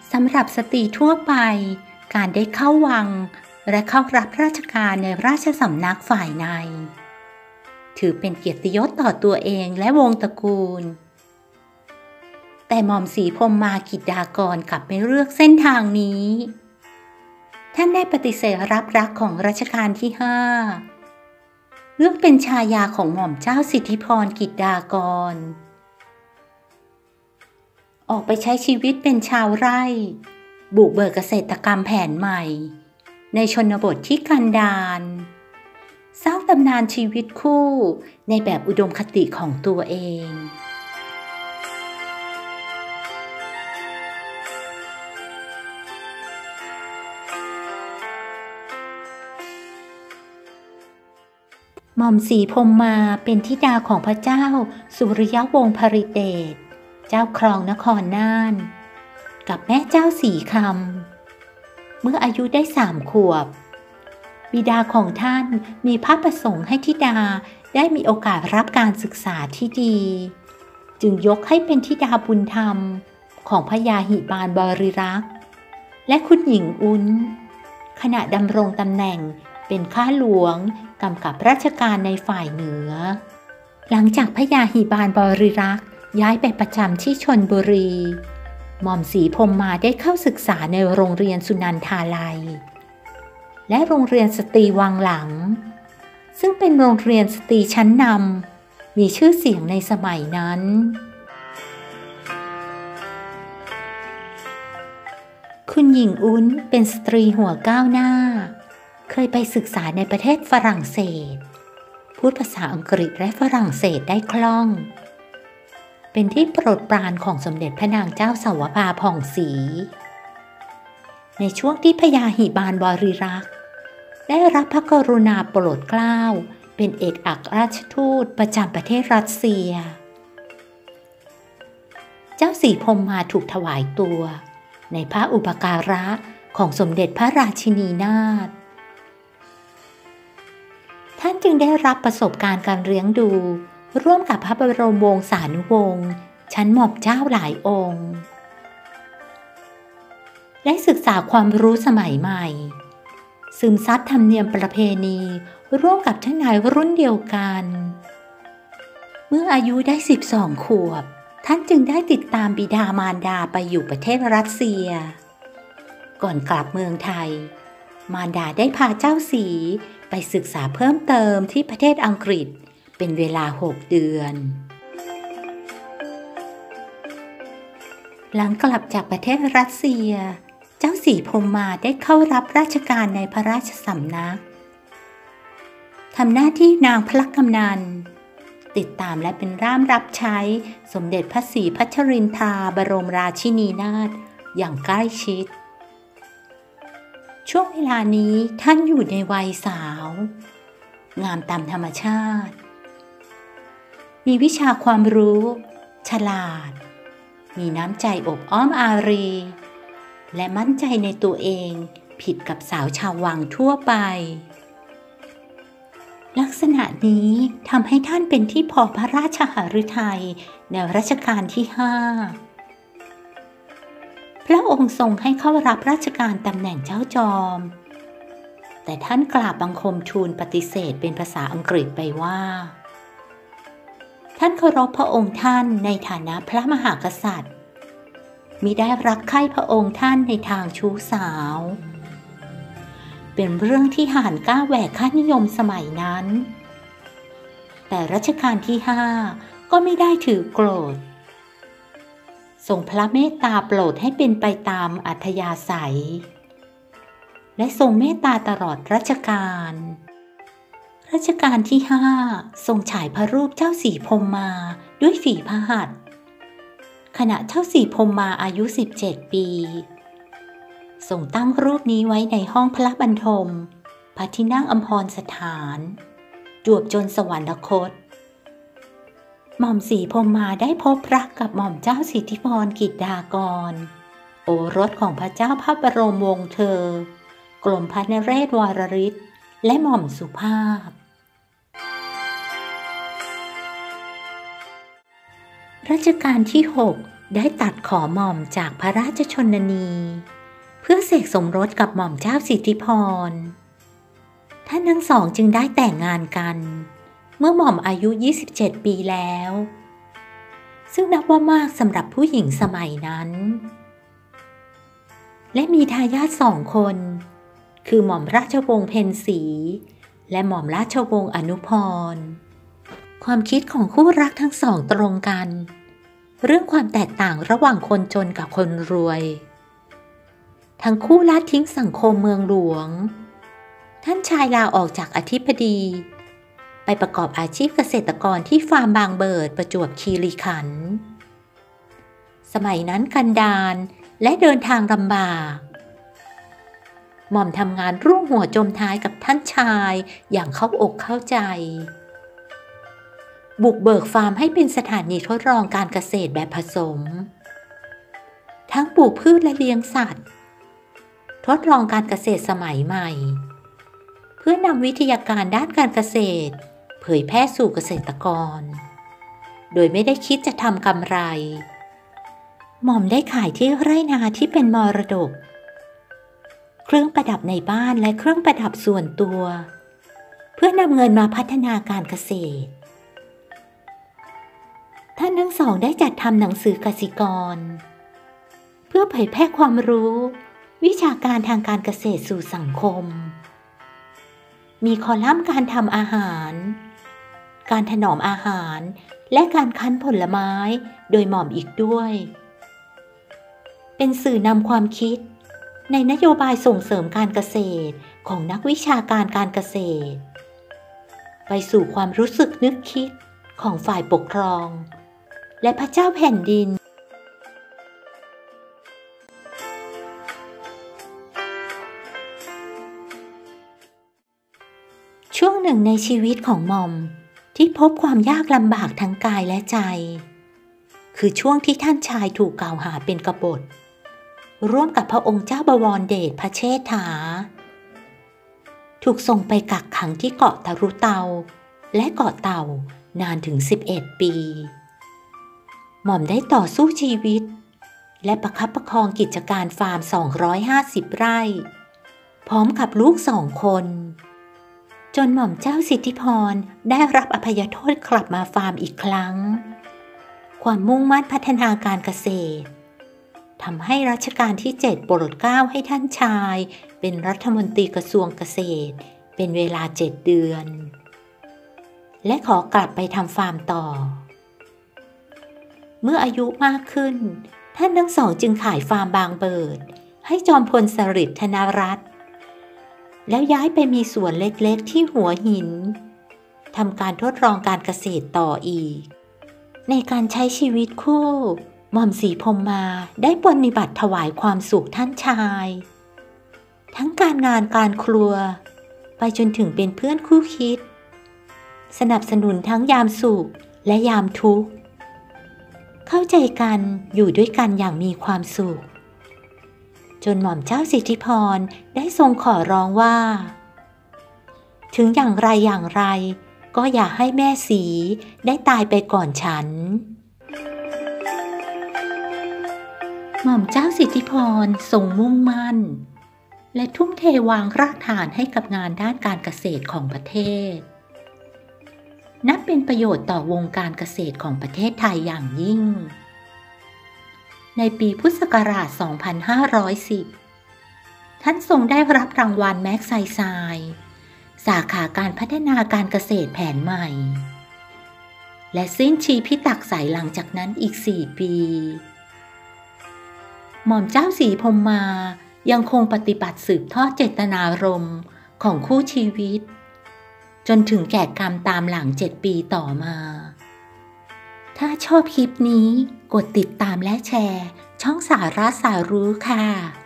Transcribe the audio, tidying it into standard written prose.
สำหรับสตรีทั่วไปการได้เข้าวังและเข้ารับราชการในราชสำนักฝ่ายในถือเป็นเกียรติยศต่อตัวเองและวงศ์ตระกูลแต่หม่อมศรีพรหมมากิจดากรกลับไม่เลือกเส้นทางนี้ท่านได้ปฏิเสธรับรักของรัชกาลที่5เลือกเป็นชายาของหม่อมเจ้าสิทธิพรกิจดากรออกไปใช้ชีวิตเป็นชาวไร่บุกเบิกเกษตรกรรมแผนใหม่ในชนบทที่กันดารสร้างตำนานชีวิตคู่ในแบบอุดมคติของตัวเองหม่อมศรีพรหมมาเป็นธิดาของพระเจ้าสุริยวงศ์พริเดชเจ้าครองนครน่านกับแม่เจ้าศรีคำเมื่ออายุได้3 ขวบบิดาของท่านมีพระประสงค์ให้ธิดาได้มีโอกาสรับการศึกษาที่ดีจึงยกให้เป็นธิดาบุญธรรมของพระยาหิบาลบริรักษ์และคุณหญิงอุ้นขณะดำรงตำแหน่งเป็นข้าหลวงกำกับราชการในฝ่ายเหนือหลังจากพระยาหิบาลบริรักษ์ย้ายไปประจำที่ชลบุรีหม่อมศรีพรหมมาได้เข้าศึกษาในโรงเรียนสุนันทาลัยและโรงเรียนสตรีวังหลังซึ่งเป็นโรงเรียนสตรีชั้นนำมีชื่อเสียงในสมัยนั้นคุณหญิงอุ้นเป็นสตรีหัวก้าวหน้าเคยไปศึกษาในประเทศฝรั่งเศสพูดภาษาอังกฤษและฝรั่งเศสได้คล่องเป็นที่โปรดปรานของสมเด็จพระนางเจ้าสาวภาผ่องศรีในช่วงที่พระยาหิบาลบริรักษ์ได้รับพระกรุณาโปรดเกล้าเป็นเอกอัครราชทูตประจำประเทศรัสเซียเจ้าศรีพรหมมาถูกถวายตัวในพระอุปการะของสมเด็จพระราชินีนาถท่านจึงได้รับประสบการณ์การเลี้ยงดูร่วมกับพระบรมวงศานุวงศ์ชั้นหม่อมเจ้าหลายองค์ได้ศึกษาความรู้สมัยใหม่ซึมซับธรรมเนียมประเพณีร่วมกับเจ้านายรุ่นเดียวกันเมื่ออายุได้12 ขวบท่านจึงได้ติดตามบิดามารดาไปอยู่ประเทศรัสเซียก่อนกลับเมืองไทยมารดาได้พาเจ้าศรีไปศึกษาเพิ่มเติมที่ประเทศอังกฤษเป็นเวลา6 เดือนหลังกลับจากประเทศรัสเซียเจ้าศรีพรหมมาได้เข้ารับราชการในพระราชสำนักทำหน้าที่นางพระกำนันติดตามและเป็นร่ามรับใช้สมเด็จพระศรีพัชรินทราบรมราชินีนาถอย่างใกล้ชิดช่วงเวลานี้ท่านอยู่ในวัยสาวงามตามธรรมชาติมีวิชาความรู้ฉลาดมีน้ำใจอบอ้อมอารีและมั่นใจในตัวเองผิดกับสาวชาววังทั่วไปลักษณะนี้ทำให้ท่านเป็นที่พอพระราชหฤทัยในรัชกาลที่5พระองค์ทรงให้เข้ารับราชการตำแหน่งเจ้าจอมแต่ท่านกราบบังคมทูลปฏิเสธเป็นภาษาอังกฤษไปว่าท่านเคารพพระองค์ท่านในฐานะพระมหากษัตริย์มิได้รักใคร่พระองค์ท่านในทางชู้สาวเป็นเรื่องที่หาญกล้าแหวกค่านิยมสมัยนั้นแต่รัชกาลที่5ก็ไม่ได้ถือโกรธทรงพระเมตตาโปรดให้เป็นไปตามอัธยาศัยและทรงเมตตาตลอดรัชกาลรัชกาลที่5ทรงฉายพระรูปเจ้าศรีพรหมมาด้วยฝีพระหัตถ์ขณะเจ้าศรีพรหมมาอายุ17 ปีทรงตั้งรูปนี้ไว้ในห้องพระบรรทมพระที่นั่งอัมพรสถานจวบจนสวรรคตหม่อมศรีพรหมมาได้พบรักกับหม่อมเจ้าสิทธิพรกิจดากรโอรสของพระเจ้าพระบรมวงศ์เธอกรมพระนเรศวรริศและหม่อมสุภาพรัชกาลที่ได้ตัดขอหม่อมจากพระราชชนนีเพื่อเสกสมรสกับหม่อมเจ้าสิทธิพรท่านทั้งสองจึงได้แต่งงานกันเมื่อหม่อมอายุ27 ปีแล้วซึ่งนับว่ามากสำหรับผู้หญิงสมัยนั้นและมีทายาท2 คนคือหม่อมราชวงศ์เพ็ญศรีและหม่อมราชวงศ์อนุพรความคิดของคู่รักทั้งสองตรงกันเรื่องความแตกต่างระหว่างคนจนกับคนรวยทั้งคู่ละทิ้งสังคมเมืองหลวงท่านชายลาออกจากอธิบดีไปประกอบอาชีพเกษตรกรที่ฟาร์มบางเบิดประจวบคีรีขันธ์สมัยนั้นกันดารและเดินทางลำบากหม่อมทำงานร่วมหัวจมท้ายกับท่านชายอย่างเข้าอกเข้าใจบุกเบิกฟาร์มให้เป็นสถานีทดลองการเกษตรแบบผสมทั้งปลูกพืชและเลี้ยงสัตว์ทดลองการเกษตรสมัยใหม่เพื่อนำวิทยาการด้านการเกษตรเผยแพร่สู่เกษตรกรโดยไม่ได้คิดจะทำกำไรหม่อมได้ขายที่ไร่นาที่เป็นมรดกเครื่องประดับในบ้านและเครื่องประดับส่วนตัวเพื่อนำเงินมาพัฒนาการเกษตรท่านทั้งสองได้จัดทำหนังสือเกษตรกรเพื่อเผยแพร่ความรู้วิชาการทางการเกษตรสู่สังคมมีคอลัมน์การทำอาหารการถนอมอาหารและการคั้นผลไม้โดยหม่อมอีกด้วยเป็นสื่อนำความคิดในนโยบายส่งเสริมการเกษตรของนักวิชาการการเกษตรไปสู่ความรู้สึกนึกคิดของฝ่ายปกครองและพระเจ้าแผ่นดินช่วงหนึ่งในชีวิตของหม่อมที่พบความยากลำบากทั้งกายและใจคือช่วงที่ท่านชายถูกกล่าวหาเป็นกบฏร่วมกับพระองค์เจ้าบวรเดชพระเชษฐาถูกส่งไปกักขังที่เกาะตะรุเตาและเกาะเต่านานถึง11 ปีหม่อมได้ต่อสู้ชีวิตและประคับประคองกิจการฟาร์ม250 ไร่พร้อมกับลูก2 คนจนหม่อมเจ้าสิทธิพรได้รับอภัยโทษกลับมาฟาร์มอีกครั้งความมุ่งมั่นพัฒนาการเกษตรทำให้รัชกาลที่7โปรดเกล้าให้ท่านชายเป็นรัฐมนตรีกระทรวงเกษตรเป็นเวลา7 เดือนและขอกลับไปทำฟาร์มต่อเมื่ออายุมากขึ้นท่านทั้งสองจึงขายฟาร์มบางเบิดให้จอมพลสฤษดิ์ธนรัตน์แล้วย้ายไปมีสวนเล็กๆที่หัวหินทำการทดลองการเกษตรต่ออีกในการใช้ชีวิตคู่หม่อมศรีพรหมมาได้ปฏิบัติถวายความสุขท่านชายทั้งการงานการครัวไปจนถึงเป็นเพื่อนคู่คิดสนับสนุนทั้งยามสุขและยามทุกข์เข้าใจกันอยู่ด้วยกันอย่างมีความสุขจนหม่อมเจ้าสิทธิพรได้ทรงขอร้องว่าถึงอย่างไรอย่างไรก็อย่าให้แม่ศรีได้ตายไปก่อนฉันหม่อมเจ้าสิทธิพรทรงมุ่งมั่นและทุ่มเทวางรากฐานให้กับงานด้านการเกษตรของประเทศนับเป็นประโยชน์ต่อวงการเกษตรของประเทศไทยอย่างยิ่งในปีพุทธศักราช 2510 ท่านทรงได้รับรางวัลแม็กไซไซน์สาขาการพัฒนาการเกษตรแผนใหม่และสิ้นชีพิตักไสหลังจากนั้นอีก4 ปีหม่อมเจ้าศรีพรหมมายังคงปฏิบัติสืบทอดเจตนารมณ์ของคู่ชีวิตจนถึงแก่กรรมตามหลัง7 ปีต่อมาถ้าชอบคลิปนี้กดติดตามและแชร์ช่องสาระสารู้ค่ะ